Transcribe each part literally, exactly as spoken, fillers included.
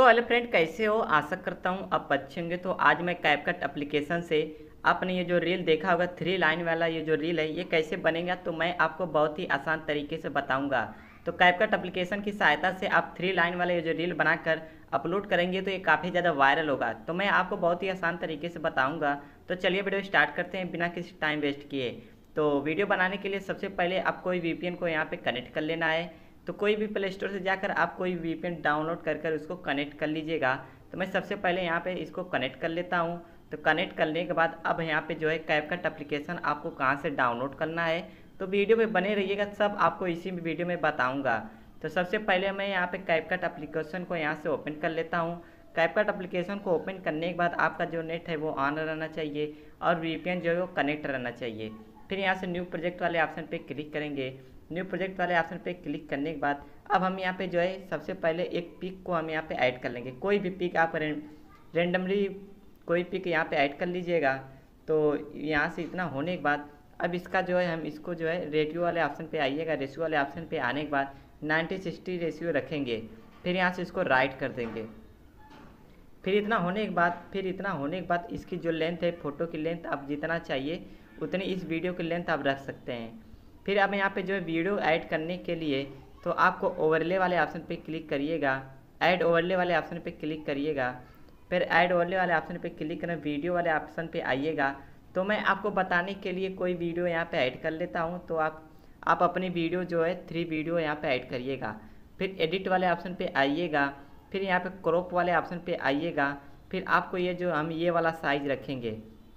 Hello friend, कैसे हो? आशा करता हूँ आप अच्छे होंगे। तो आज मैं कैपकट एप्लीकेशन से आपने ये जो रील देखा होगा, थ्री लाइन वाला ये जो रील है, ये कैसे बनेगा तो मैं आपको बहुत ही आसान तरीके से बताऊंगा। तो कैपकट एप्लीकेशन की सहायता से आप थ्री लाइन वाला ये जो रील बनाकर अपलोड करेंगे तो ये काफ़ी ज़्यादा वायरल होगा। तो मैं आपको बहुत ही आसान तरीके से बताऊँगा। तो चलिए वीडियो स्टार्ट करते हैं बिना किसी टाइम वेस्ट किए। तो वीडियो बनाने के लिए सबसे पहले आपको वीपीएन को यहाँ पे कनेक्ट कर लेना है। तो कोई भी प्ले स्टोर से जाकर आप कोई वीपीएन डाउनलोड कर कर उसको कनेक्ट कर लीजिएगा। तो मैं सबसे पहले यहाँ पे इसको कनेक्ट कर लेता हूँ। तो कनेक्ट करने के बाद अब यहाँ पे जो है कैपकट एप्लीकेशन आपको कहाँ से डाउनलोड करना है, तो वीडियो में बने रहिएगा, सब आपको इसी वीडियो में बताऊँगा। तो सबसे पहले मैं यहाँ पे कैपकट एप्लीकेशन को यहाँ से ओपन कर लेता हूँ। कैपकट एप्लीकेशन को ओपन करने के बाद आपका जो नेट है वो ऑन रहना चाहिए और वीपीएन जो है वो कनेक्ट रहना चाहिए। फिर यहाँ से न्यू प्रोजेक्ट वाले ऑप्शन पे क्लिक करेंगे। न्यू प्रोजेक्ट वाले ऑप्शन पे क्लिक करने के बाद अब हम यहाँ पे जो है सबसे पहले एक पिक को हम यहाँ पे ऐड कर लेंगे। कोई भी पिक आप रेंडमली कोई पिक यहाँ पे ऐड कर लीजिएगा। तो यहाँ से इतना होने के बाद अब इसका जो है हम इसको जो है रेडियो वाले ऑप्शन पे आइएगा। रेशियो वाले ऑप्शन पे आने के बाद नाइन्टी सिक्सटी रेशियो रखेंगे। फिर यहाँ से इसको राइट कर देंगे। फिर इतना होने के बाद फिर इतना होने के बाद इसकी जो लेंथ है, फ़ोटो की लेंथ आप जितना चाहिए उतनी इस वीडियो की लेंथ आप रख सकते हैं। फिर अब यहाँ पे जो है वीडियो ऐड करने के लिए तो आपको ओवरले वाले ऑप्शन पे क्लिक करिएगा। ऐड ओवरले वाले ऑप्शन पे क्लिक करिएगा। फिर ऐड ओवरले वाले ऑप्शन पे क्लिक करना, वीडियो वाले ऑप्शन पे आइएगा। तो मैं आपको बताने के लिए कोई वीडियो यहाँ पे ऐड कर लेता हूँ। तो आप आप अपनी वीडियो जो है थ्री वीडियो यहाँ पे ऐड करिएगा। फिर एडिट वाले ऑप्शन पे आइएगा। फिर यहाँ पे क्रॉप वाले ऑप्शन पे आइएगा। फिर आपको ये जो हम ये वाला साइज रखेंगे,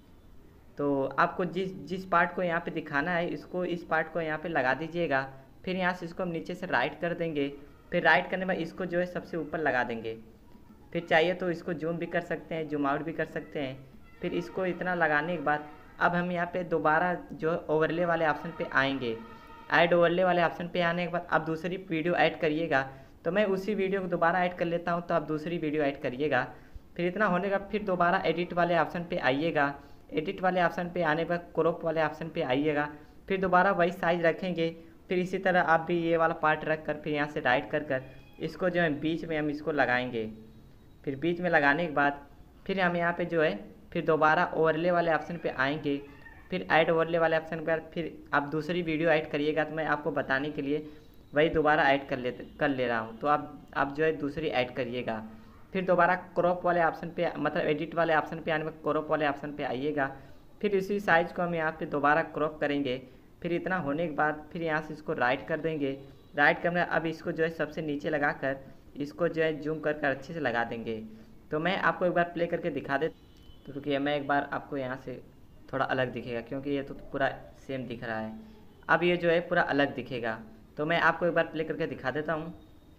तो आपको जिस जिस पार्ट को यहाँ पे दिखाना है इसको इस पार्ट को यहाँ पे लगा दीजिएगा। फिर यहाँ से इसको हम नीचे से राइट कर देंगे। फिर राइट करने के बाद इसको जो है सबसे ऊपर लगा देंगे। फिर चाहिए तो इसको जूम भी कर सकते हैं, जूम आउट भी कर सकते हैं। फिर इसको इतना लगाने के बाद अब हम यहाँ पे दोबारा जो ओवरले वाले ऑप्शन पे आएंगे। ऐड ओवरले वाले ऑप्शन पे आने के बाद आप दूसरी वीडियो ऐड करिएगा। तो मैं उसी वीडियो को दोबारा ऐड कर लेता हूँ, तो आप दूसरी वीडियो ऐड करिएगा। फिर इतना होने के बाद फिर दोबारा एडिट वाले ऑप्शन पे आइएगा। एडिट वाले ऑप्शन पे आने पर क्रॉप वाले ऑप्शन पे आइएगा। फिर दोबारा वही साइज रखेंगे। फिर इसी तरह आप भी ये वाला पार्ट रख कर फिर यहाँ से राइट कर कर इसको जो है बीच में हम इसको लगाएंगे। फिर बीच में लगाने के बाद फिर हम यहाँ पे जो है फिर दोबारा ओवरले वाले ऑप्शन पे आएंगे। फिर ऐड ओवरले वाले ऑप्शन पर फिर आप दूसरी वीडियो ऐड करिएगा। तो मैं आपको बताने के लिए वही दोबारा ऐड कर ले कर ले रहा हूँ। तो आप आप जो है दूसरी ऐड करिएगा। फिर दोबारा क्रॉप वाले ऑप्शन पे मतलब एडिट वाले ऑप्शन पे आने में क्रॉप वाले ऑप्शन पे आइएगा। फिर इसी साइज़ को हम यहाँ पे दोबारा क्रॉप करेंगे। फिर इतना होने के बाद फिर यहाँ से इसको राइट कर देंगे। राइट करने अब इसको जो है सबसे नीचे लगा कर इसको जो है जूम कर कर अच्छे से लगा देंगे। तो मैं आपको एक बार प्ले करके दिखा दे। तो रुकिए, मैं एक बार आपको यहाँ से थोड़ा अलग दिखेगा क्योंकि ये तो पूरा सेम दिख रहा है। अब ये जो है पूरा अलग दिखेगा। तो मैं आपको एक बार प्ले करके दिखा देता हूँ।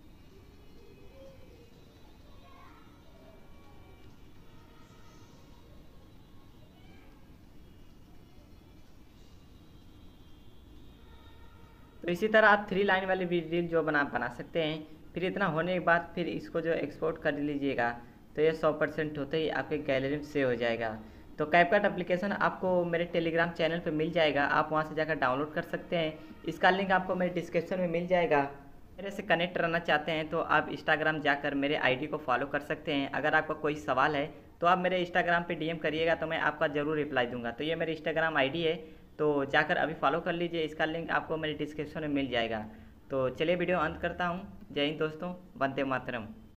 तो इसी तरह आप थ्री लाइन वाली रील जो बना बना सकते हैं। फिर इतना होने के बाद फिर इसको जो एक्सपोर्ट कर लीजिएगा। तो ये सौ परसेंट होते ही आपके गैलरी में सेव हो जाएगा। तो कैपकट एप्लीकेशन आपको मेरे टेलीग्राम चैनल पे मिल जाएगा, आप वहाँ से जाकर डाउनलोड कर सकते हैं। इसका लिंक आपको मेरे डिस्क्रिप्शन में मिल जाएगा। मेरे से कनेक्ट रहना चाहते हैं तो आप इंस्टाग्राम जाकर मेरे आईडी को फॉलो कर सकते हैं। अगर आपका कोई सवाल है तो आप मेरे इंस्टाग्राम पे डीएम करिएगा, तो मैं आपका ज़रूर रिप्लाई दूंगा। तो ये मेरी इंस्टाग्राम आईडी है, तो जाकर अभी फॉलो कर लीजिए। इसका लिंक आपको मेरे डिस्क्रिप्शन में मिल जाएगा। तो चलिए वीडियो अंत करता हूँ। जय हिंद दोस्तों, वंदे मातरम।